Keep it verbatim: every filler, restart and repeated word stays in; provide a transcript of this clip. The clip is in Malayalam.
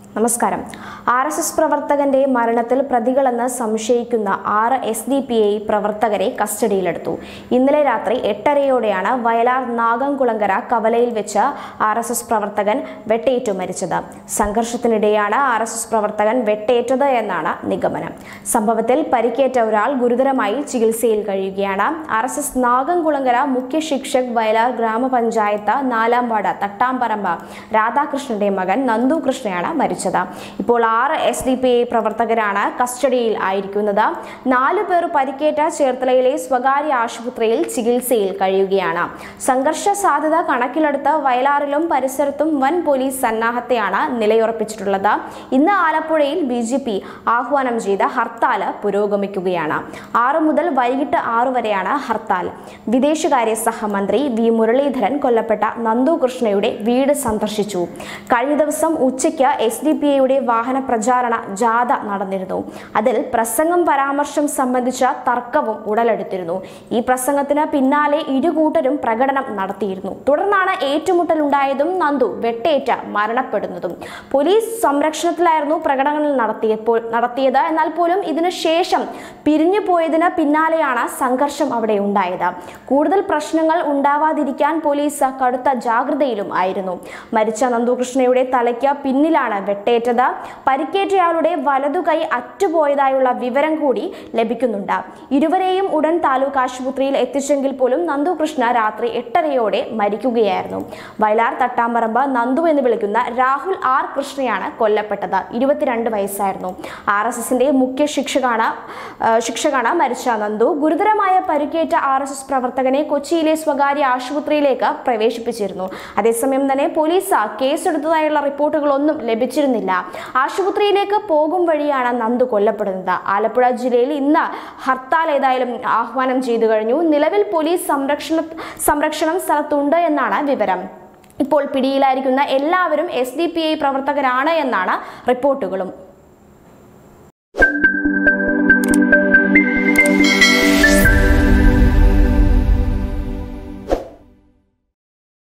നമസ്കാരം. ആർ എസ് എസ് പ്രവർത്തകന്റെ മരണത്തിൽ പ്രതികളെന്ന് സംശയിക്കുന്ന ആറ് എസ് ഡി പി ഐ പ്രവർത്തകരെ കസ്റ്റഡിയിലെടുത്തു. ഇന്നലെ രാത്രി എട്ടരയോടെയാണ് വയലാർ നാഗംകുളങ്ങര കവലയിൽ വെച്ച് ആർ എസ് എസ് പ്രവർത്തകൻ വെട്ടേറ്റു മരിച്ചത്. സംഘർഷത്തിനിടെയാണ് ആർ എസ് എസ് പ്രവർത്തകൻ വെട്ടേറ്റത് എന്നാണ് നിഗമനം. സംഭവത്തിൽ പരിക്കേറ്റ ഒരാൾ ഗുരുതരമായി ചികിത്സയിൽ കഴിയുകയാണ്. ആർ എസ് എസ് നാഗംകുളങ്ങര മുഖ്യ ശിക്ഷക് വയലാർ ഗ്രാമപഞ്ചായത്ത് നാലാം വാർഡ് തട്ടാംപറമ്പ് രാധാകൃഷ്ണന്റെ മകൻ നന്ദു കൃഷ്ണയാണ് മരിച്ചത്. ഇപ്പോൾ ആറ് എസ് ഡി പി ഐ പ്രവർത്തകരാണ് കസ്റ്റഡിയിൽ ആയിരിക്കുന്നത്. നാലു പേർ പരിക്കേറ്റ ചേർത്തലയിലെ സ്വകാര്യ ആശുപത്രിയിൽ ചികിത്സയിൽ കഴിയുകയാണ്. സംഘർഷ സാധ്യത കണക്കിലെടുത്ത് വയലാറിലും പരിസരത്തും വൻ പോലീസ് സന്നാഹത്തെയാണ് നിലയുറപ്പിച്ചിട്ടുള്ളത്. ഇന്ന് ആലപ്പുഴയിൽ ബി ജെ പി ആഹ്വാനം ചെയ്ത ഹർത്താൽ പുരോഗമിക്കുകയാണ്. ആറ് മുതൽ വൈകിട്ട് ആറു വരെയാണ് ഹർത്താൽ. വിദേശകാര്യ സഹമന്ത്രി വി മുരളീധരൻ കൊല്ലപ്പെട്ട നന്ദു കൃഷ്ണയുടെ വീട് സന്ദർശിച്ചു. കഴിഞ്ഞ ദിവസം ഉച്ചയ്ക്ക് എസ് ഡി പി ഐയുടെ വാഹന പ്രചാരണ ജാഥ നടന്നിരുന്നു. അതിൽ പ്രസംഗം പരാമർശം സംബന്ധിച്ച തർക്കവും ഉടലെടുത്തിരുന്നു. ഈ പ്രസംഗത്തിന് പിന്നാലെ ഇരുകൂട്ടരും പ്രകടനം നടത്തിയിരുന്നു. തുടർന്നാണ് ഏറ്റുമുട്ടലുണ്ടായതും നന്ദു വെട്ടേറ്റ് മരണപ്പെടുന്നതും. പോലീസ് സംരക്ഷണത്തിലായിരുന്നു പ്രകടനങ്ങൾ നടത്തിയപ്പോൾ നടത്തിയത് എന്നാൽ പോലും ഇതിനു ശേഷം പിരിഞ്ഞു പോയതിന് പിന്നാലെയാണ് സംഘർഷം അവിടെ ഉണ്ടായത്. കൂടുതൽ പ്രശ്നങ്ങൾ ഉണ്ടാവാതിരിക്കാൻ പോലീസ് കടുത്ത ജാഗ്രതയിലും ആയിരുന്നു. മരിച്ച നന്ദുകൃഷ്ണയുടെ തലയ്ക്ക് പിന്നിലാണ് വെട്ടേറ്റത്. പരിക്കേറ്റയാളുടെ വലതുകൈ അറ്റുപോയതായുള്ള വിവരം കൂടി ലഭിക്കുന്നുണ്ട്. ഇരുവരെയും ഉടൻ താലൂക്ക് ആശുപത്രിയിൽ എത്തിച്ചെങ്കിൽ പോലും നന്ദുകൃഷ്ണ രാത്രി എട്ടരയോടെ മരിക്കുകയായിരുന്നു. വയലാർ തട്ടാംപറമ്പ് നന്ദു എന്ന് വിളിക്കുന്ന രാഹുൽ ആർ കൃഷ്ണയാണ് കൊല്ലപ്പെട്ടത്. ഇരുപത്തിരണ്ട് വയസ്സായിരുന്നു. ആർ എസ് എസിന്റെ മുഖ്യ ശിക്ഷകാണ് ശിക്ഷകാണ് മരിച്ച നന്ദു. ഗുരുതരമായ പരിക്കേറ്റ ആർ എസ് എസ് പ്രവർത്തകനെ കൊച്ചിയിലെ സ്വകാര്യ ആശുപത്രിയിലേക്ക് പ്രവേശിപ്പിച്ചിരുന്നു. അതേസമയം തന്നെ പോലീസ് കേസെടുത്തതായുള്ള റിപ്പോർട്ടുകളൊന്നും ലഭിച്ചിരുന്നില്ല. ആശുപത്രിയിലേക്ക് പോകും വഴിയാണ് നന്ദു കൊല്ലപ്പെടുന്നത്. ആലപ്പുഴ ജില്ലയിൽ ഇന്ന് ഹർത്താൽ ഏതായാലും ആഹ്വാനം ചെയ്തു കഴിഞ്ഞു. നിലവിൽ പോലീസ് സംരക്ഷണ സംരക്ഷണം സ്ഥലത്തുണ്ട് എന്നാണ് വിവരം. ഇപ്പോൾ പിടിയിലായിരിക്കുന്ന എല്ലാവരും എസ് ഡി പി ഐ പ്രവർത്തകരാണ് എന്നാണ് റിപ്പോർട്ടുകളും.